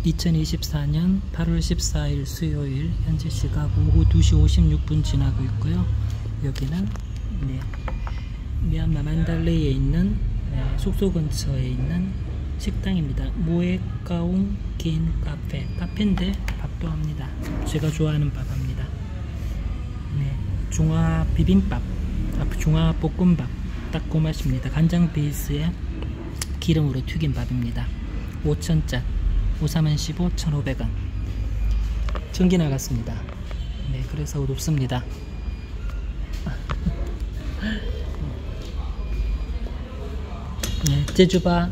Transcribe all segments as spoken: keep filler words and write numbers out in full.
이천이십사 년 팔월 십사일 수요일, 현재 시각 오후 두 시 오십육 분 지나고 있고요. 여기는 네, 미얀마 만달레이에 있는 네, 숙소 근처에 있는 식당입니다. 무에까웅 긴 카페. 카페인데 밥도 합니다. 제가 좋아하는 밥 합니다. 네, 중화 비빔밥, 중화 볶음밥 딱 그 맛입니다. 간장 베이스에 기름으로 튀긴 밥입니다. 오천 짜, 오삼은 십오, 천오백 원. 전기 나갔습니다. 네, 그래서 높습니다. 네, 제주바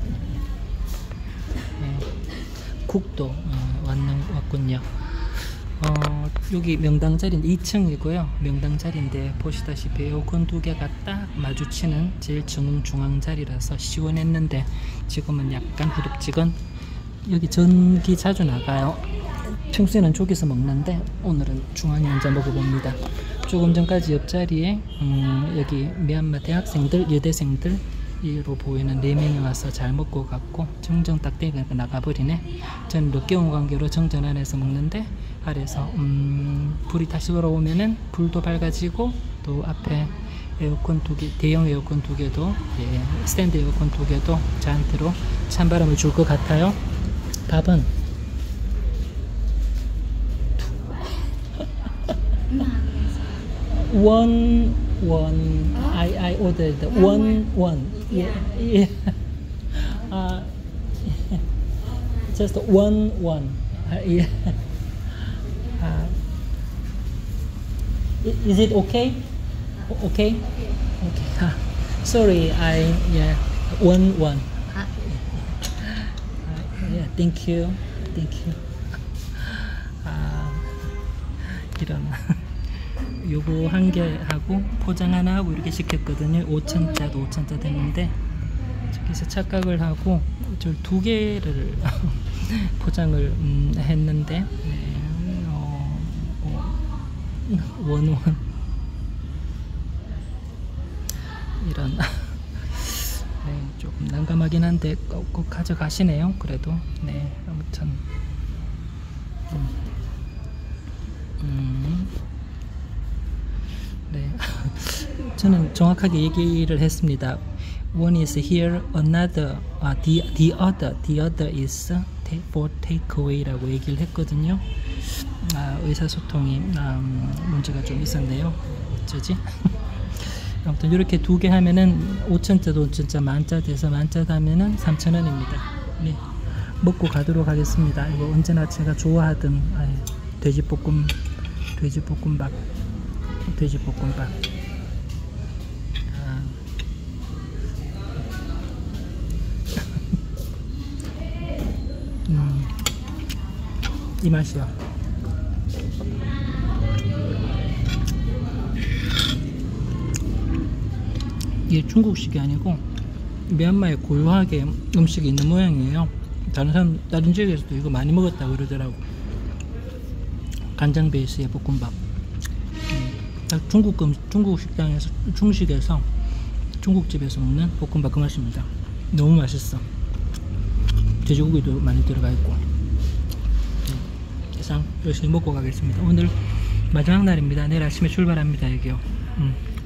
네, 국도 어, 왔는, 왔군요. 어, 여기 명당 자리인데 이 층이고요. 명당 자리인데 보시다시피 에어컨 두 개가 딱 마주치는 제일 중앙 중앙 자리라서 시원했는데 지금은 약간 후덥지근. 여기 전기 자주 나가요. 평소에는 저기서 먹는데 오늘은 중앙에 앉아 먹어봅니다. 조금 전까지 옆자리에 음, 여기 미얀마 대학생들, 여대생들 이로 보이는 네 명이 와서 잘 먹고 갔고, 정정 딱 되니까 나가버리네. 저는 늦게 온 관계로 정전 안에서 먹는데 아래서 음, 불이 다시 돌아오면은 불도 밝아지고, 또 앞에 에어컨 두 개, 대형 에어컨 두 개도, 예, 스탠드 에어컨 두 개도 저한테로 찬바람을 줄 것 같아요. 밥은 원 원 I I ordered one one yeah yeah uh, just one one uh, yeah uh, is it okay okay okay uh, sorry I yeah one one uh, yeah thank you thank you uh, 이런 요거 한 개 하고 포장 하나 하고 이렇게 시켰거든요. 오천 짜도 오천 짜 됐는데 저기서 착각을 하고 저 두 개를 포장을 음, 했는데 네, 어, 어, 원원 이런 네, 조금 난감하긴 한데 꼭, 꼭 가져가시네요. 그래도 네, 아무튼 음. 음. 네, 저는 정확하게 얘기를 했습니다. One is here, another, uh, the, the other, the other is take, for takeaway라고 얘기를 했거든요. 아, 의사소통이 음, 문제가 좀 있었네요. 어쩌지? 아무튼 이렇게 두 개 하면은 오천 짜도 진짜 만짜 돼서 만짜 하면은 삼천 원입니다. 네, 먹고 가도록 하겠습니다. 이거 언제나 제가 좋아하던 아유, 돼지볶음, 돼지볶음밥. 돼지볶음밥. 아. 음. 이 맛이요. 이게 중국식이 아니고 미얀마에 고유하게 음식이 있는 모양이에요. 다른 사람, 다른 지역에서도 이거 많이 먹었다고 그러더라고. 간장 베이스의 볶음밥. 중국, 중국 식당에서, 중식에서, 중국집에서 먹는 볶음밥 그 맛입니다. 너무 맛있어. 돼지고기도 많이 들어가 있고. 이상 열심히 먹고 가겠습니다. 오늘 마지막 날입니다. 내일 아침에 출발합니다. 여기요. 음.